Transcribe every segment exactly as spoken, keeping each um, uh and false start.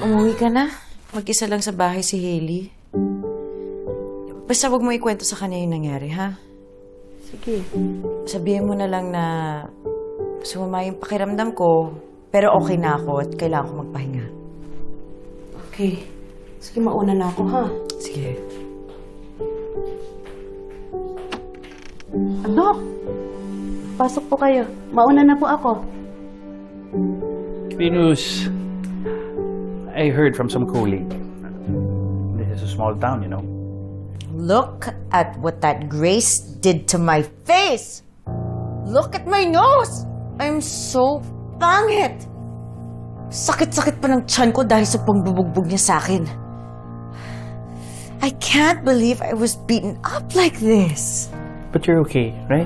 Umuwi ka na? Mag-isa lang sa bahay si Hailey. Basta wag mo ikwento sa kanya yung nangyari, ha? Sige. Sabihin mo na lang na sumama yung pakiramdam ko, pero okay na ako at kailangan ko magpahinga. Okay. Sige, mauna na ako, ha? Sige. Anak! Pasok po kayo. Mauna na po ako. Venus, I heard from some colleague. This is a small town, you know. Look at what that Grace did to my face! Look at my nose! I'm so pangit! Sakit-sakit pa ng tiyan ko dahil sa pangbubugbog niya sa akin. I can't believe I was beaten up like this. But you're okay, right?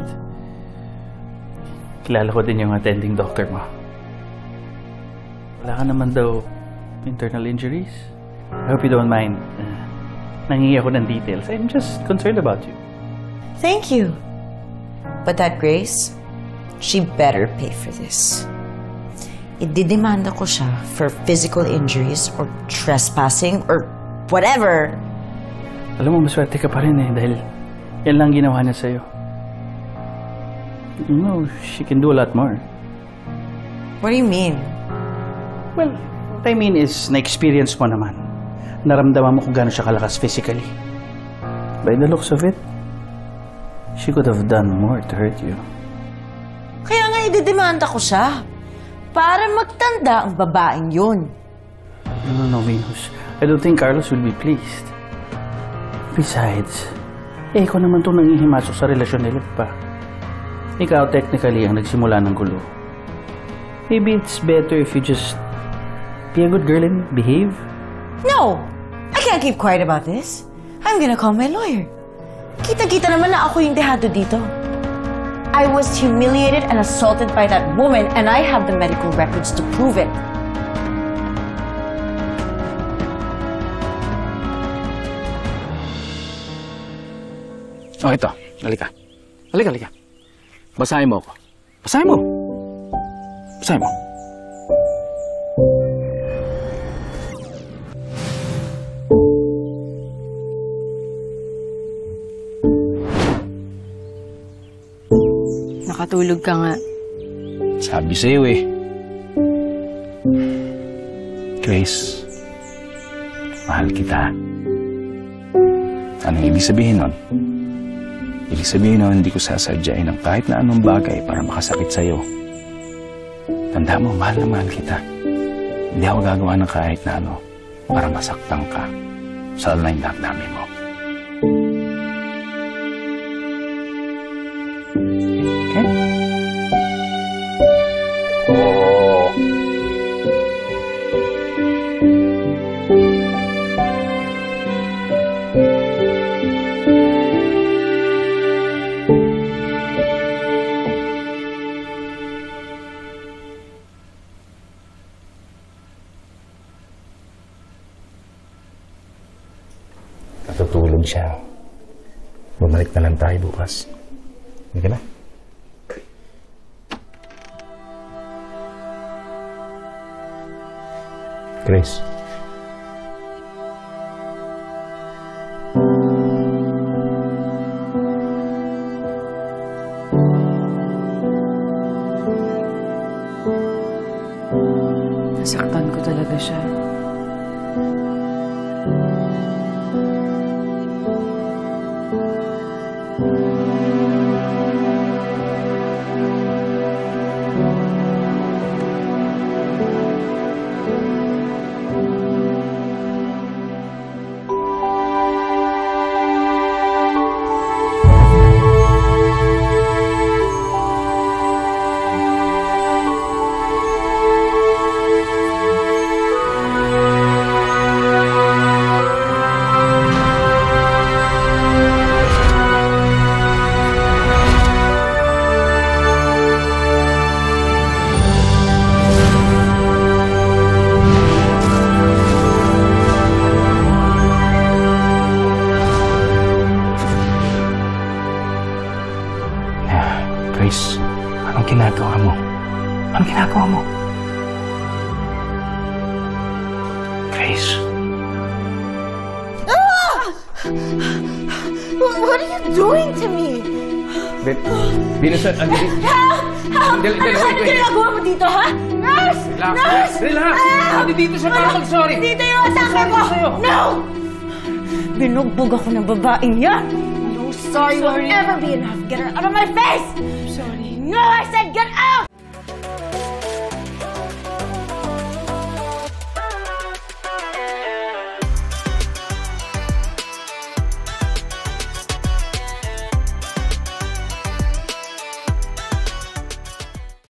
Kilala ko din yung attending doctor mo. Wala ka naman daw internal injuries. I hope you don't mind. Uh, nangingi ako ng details. I'm just concerned about you. Thank you. But that Grace, she better pay for this. Ididemanda ko siya for physical injuries or trespassing or whatever. Alam mo, maswerte ka pa rin eh dahil yan lang ginawa niya sa'yo. You know, she can do a lot more. What do you mean? Well, what I mean is, na-experience mo naman. Naramdaman mo kung gaano siya kalakas physically. By the looks of it, she could have done more to hurt you. Kaya nga ididemanda ko siya. Para magtanda ang babaeng yun. No, no, no, Venus. I don't think Carlos will be pleased. Besides, eh, ikaw naman itong nangihimasok sa relasyon nila pa. Ikaw technically ang nagsimula ng gulo. Maybe it's better if you just be a good girl and behave. No! I can't keep quiet about this. I'm gonna call my lawyer. Kita-kita naman na ako yung dehado dito. I was humiliated and assaulted by that woman and I have the medical records to prove it. Oh, ito. Halika. Halika, halika. Basahin mo ako. Basahin mo. Basahin mo. Nakatulog ka nga. Sabi sa'yo eh. Grace, mahal kita. Anong ibig sabihin nun? Ibig sabihin nun, hindi ko sasadyain ng kahit na anong bagay para makasakit sa'yo. Tanda mo, mahal na mahal kita. Hindi ako gagawa ng kahit na ano para masaktan ka sa online damdamin mo. Okay? Oh. Natutulog siya. Bumalik na lang tayo bukas. Hindi ka na? Grace. Nasaktan ko talaga siya. Grace, anong ginagawa mo? Anong ginagawa mo? face. What are you doing to me? Ben, Venus, andali. Help! Help! Dali, dali, Ano wait, ano wait. ginagawa mo dito, ha? Nurse! Relax, Nurse! relax. Help! Hindi dito siya para mag-sorry. Dito yung atake ko! sa'yo. No! Binugbog ako ng babaeng yan! No sorry will ever be enough. Get her out of my face! Sorry. No, I said get out!